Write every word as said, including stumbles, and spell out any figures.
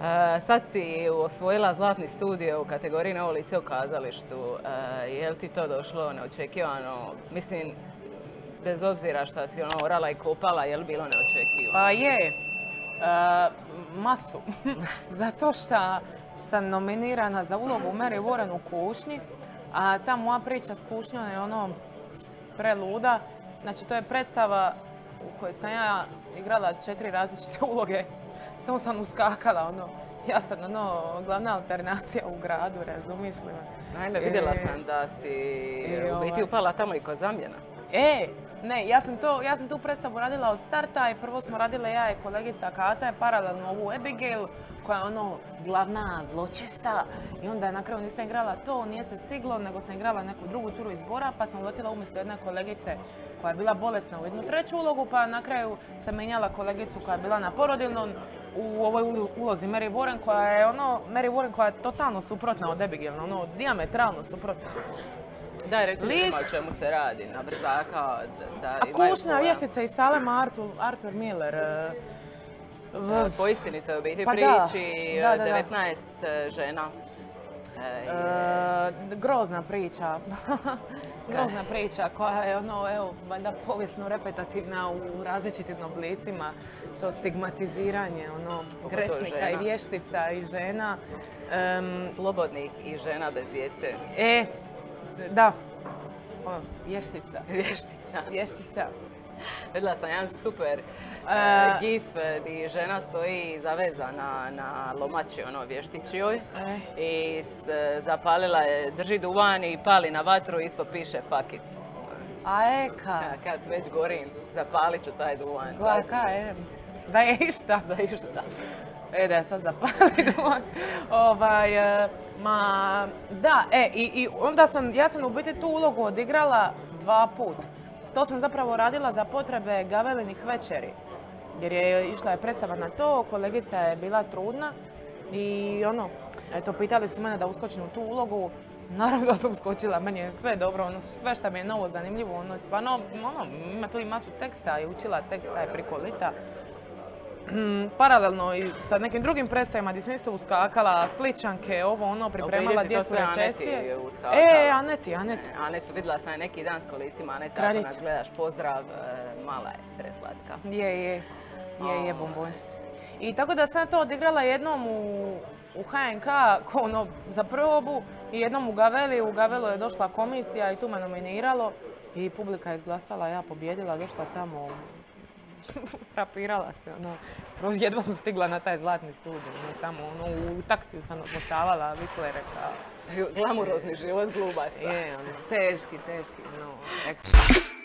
Sad si osvojila zlatni studio u kategoriji Novo lice u kazalištu. Je li ti to došlo neočekivano? Mislim, bez obzira šta si ono orala i kopala, je li bilo neočekivano? Pa je. Masu. Zato što sam nominirana za ulogu Mary Warren u Kušnji, a ta moja priča s Kušnjom je ono preluda. Znači, to je predstava u kojoj sam ja igrala četiri različite uloge. Samo sam uskakala, ono, ja sam ono, glavna alternacija u gradu, razumiješ li me? Ajde, vidjela sam da si u biti upala tamo i ko zamjena. E, ne, ja sam, to, ja sam tu predstavu radila od starta i prvo smo radile ja i kolegica Kata je paralelno ovu Abigail koja je ono glavna zločesta i onda je na kraju nisam igrala to, nije se stiglo, nego sam igrala neku drugu curu iz Bora pa sam uletila umjesto jedne kolegice koja je bila bolesna u jednu treću ulogu pa na kraju sam menjala kolegicu koja je bila na porodiljnom u ovoj ulozi Mary Warren koja je ono, Mary Warren koja je totalno suprotna od Abigail, ono dijametralno suprotna. Daj, reci mi o čemu se radi, na brzaka, da A Kušnja, vještica iz Salema, Arthur Miller. Po istinitoj u biti priči, devetnaest žena. Grozna priča. Grozna priča koja je ono, evo, valjda povijesno repetativna u različitim oblicima. To stigmatiziranje, ono, grešnika i vještica i žena. Slobodnih i žena bez djece. E, da. Vještica. Vještica. Vještica. Vidjela sam jedan super gif gdje žena stoji zavezana na lomači, ono, vještićijoj. I zapalila je, drži duvan i pali na vatru i ispod piše fuck it. A eka. Kad već gorim, zapalit ću taj duvan. Glaka, e, da je išta. Da je išta. E, da je sad zapali duvan. Ovaj, ma, da, e, i onda sam, ja sam u biti tu ulogu odigrala dva put. To sam zapravo radila za potrebe Gavelinih večeri. Jer je išla je predstava na to, kolegica je bila trudna i ono, eto, pitali su mene da uskočim u tu ulogu. Naravno da sam uskočila, meni je sve dobro, ono, sve što mi je novo, zanimljivo, ono, stvarno, ono, ima tu i masu teksta i učila teksta je prikolita. Paralelno i sa nekim drugim predstavima gdje sam isto uskakala, Spličanke, ovo ono, pripremala djecu recesije. E, Aneti, Aneti. Anetu, vidjela sam je neki dan s kolicima, Aneta, ako nas gledaš, pozdrav, mala je, preslatka. Je, je, je, je, bombončić. I tako da sam to odigrala jednom u H N K ono, za probu i jednom u Gaveli. U Gavelu je došla komisija i tu me nominiralo i publika je izglasala, ja pobjedila, došla tamo. Frapirala se, ono, jedva sam stigla na taj zlatni studio, ono, tamo, ono, u taksiju sam odmotavala vitlere kao... Glamurozni život glubaca. Je, ono, teški, teški, no,